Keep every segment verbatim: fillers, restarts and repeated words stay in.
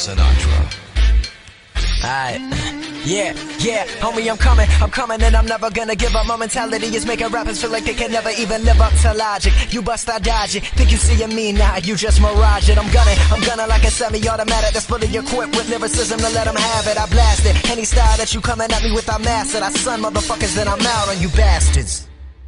Sinatra. Alright, yeah, yeah, homie, I'm coming, I'm coming, and I'm never gonna give up. My mentality is making rappers feel like they can never even live up to logic. You bust, I dodge it, think you see me now, you just mirage it. I'm gunning, I'm gunning like a semi-automatic that's fully equipped with lyricism to let them have it. I blast it, any style that you coming at me with, I master. I son motherfuckers, then I'm out on you bastards.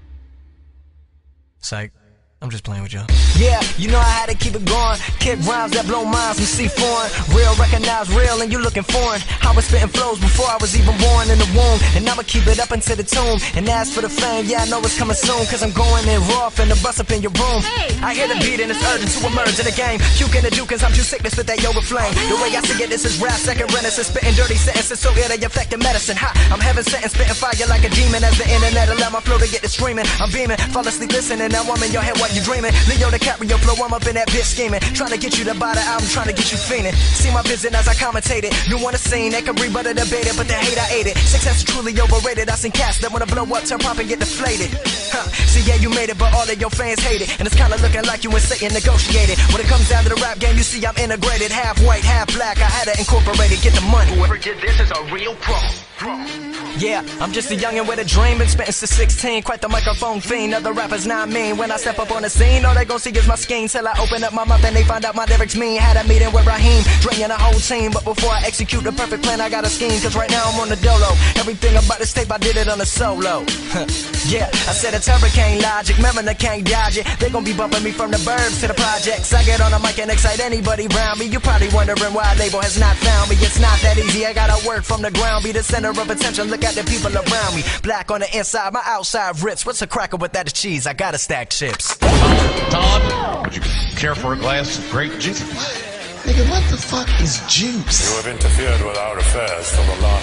Psych. I'm just playing with y'all. Yeah, you know I had to keep it going. Kick rhymes that blow minds from C foreign. Real, recognize real, and you looking foreign. I was spitting flows before I was even born in the womb, and I'ma keep it up into the tomb. And as for the fame, yeah, I know it's coming soon, cause I'm going in raw, finna bust up in your room. Hey, I hear hey. the beat and it's urgent to emerge in the game. Puking the duke cause I'm too sick to spit that yoga flame. The way I see it, this is rap, second renaissance. Spitting dirty sentences so ill they affecting medicine. Ha, I'm heaven sent and spitting fire like a demon. As the internet allow my flow to get to streaming, I'm beaming, fall asleep listening, now I'm in your head while you dreaming. Leo DiCaprio flow, I'm up in that bitch scheming, trying to get you to buy the album, trying to get you fiending. See my vision as I commentated. You want a scene, they can rebut or debate it, but the hate I ate it. Success is truly overrated. I seen cats that wanna blow up, turn pop and get deflated. Huh. See, yeah, you made it, but all of your fans hate it, and it's kinda looking like you and Satan negotiated. When it comes down to the rap game, you see I'm integrated, half white, half black. I had to incorporate it, get the money. Whoever did this is a real pro. Yeah, I'm just a youngin' with a dream, been spittin' since sixteen, quite the microphone fiend. Other rappers not mean, when I step up on the scene, all they gon' see is my scheme. Till I open up my mouth and they find out my lyrics mean. Had a meeting with Raheem, draining a whole team, but before I execute the perfect plan, I got a scheme. Cause right now I'm on the dolo, everything about this tape I did it on a solo. Yeah, I said it's hurricane logic, remember I can't dodge it. They gon' be bumping me from the burbs to the projects. I get on the mic and excite anybody around me. You probably wondering why a label has not found me. It's not that easy, I gotta work from the ground, be the center of attention, look at the people around me. Black on the inside, my outside rips. What's a cracker with that cheese? I gotta stack chips. Todd, would you care for a glass of grape juice? Nigga, what the fuck is juice? You have interfered with our affairs for the last